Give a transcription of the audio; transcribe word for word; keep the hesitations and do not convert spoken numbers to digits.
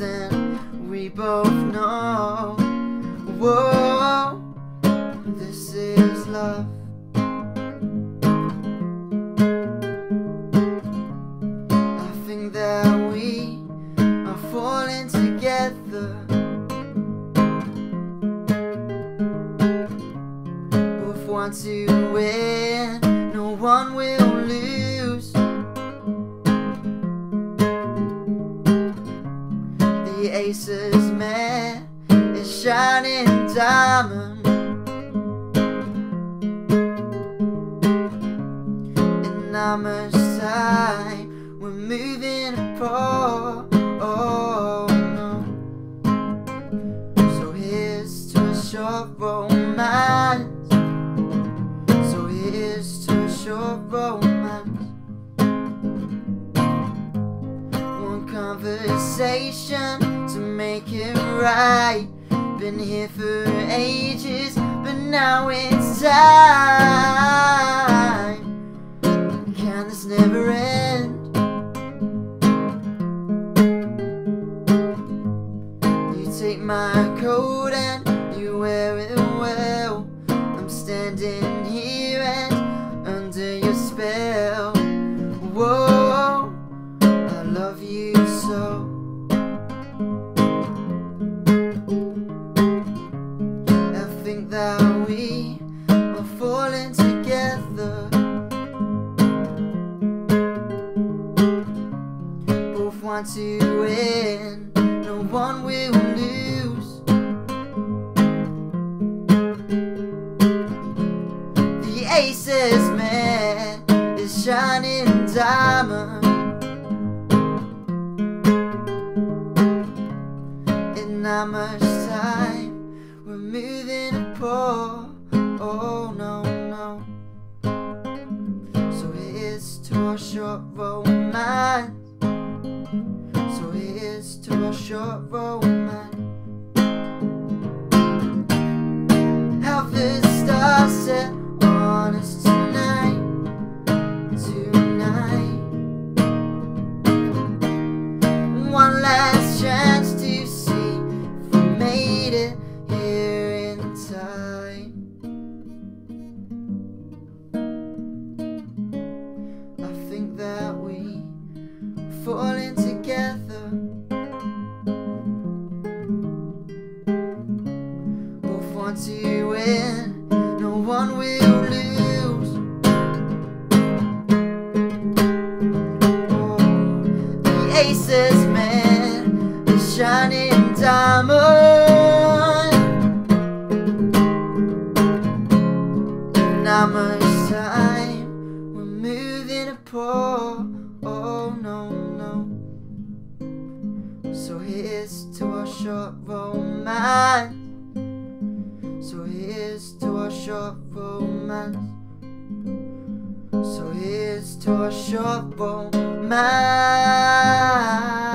then we both know, whoa, this is love. I think that we are falling together, both want to win, no one will lose. The aces man is shining diamond, and how much time we're moving apart. Oh no. So here's to a short romance. So here's to a short romance. One conversation to make it right. Been here for ages, but now it's time. Can this never end? You take my coat and you wear it well. I'm standing here and under your spell. Whoa, I love you so. I think that we are falling together, both want to win, no one will lose. The aces man is shining diamond, and how much time we're moving apart. Oh no, no. So here's to our short romance. So here's to our short romance. How the stars set on us tonight, tonight. One last chance to see if we made it here in time. I think that we are falling together, both want to win, no one will lose. Oh, the aces man is shining diamond, and how much time we're moving apart. Oh no, no. So here's to our short romance. So here's to our short romance. So here's to our short romance.